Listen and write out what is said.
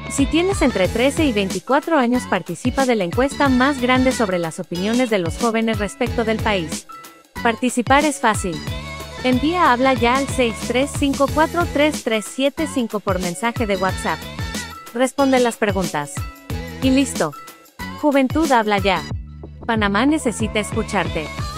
Si tienes entre 13 y 24 años, participa de la encuesta más grande sobre las opiniones de los jóvenes respecto del país. Participar es fácil. Envía Habla Ya al 63543375 por mensaje de WhatsApp. Responde las preguntas. Y listo. Juventud Habla Ya. Panamá necesita escucharte.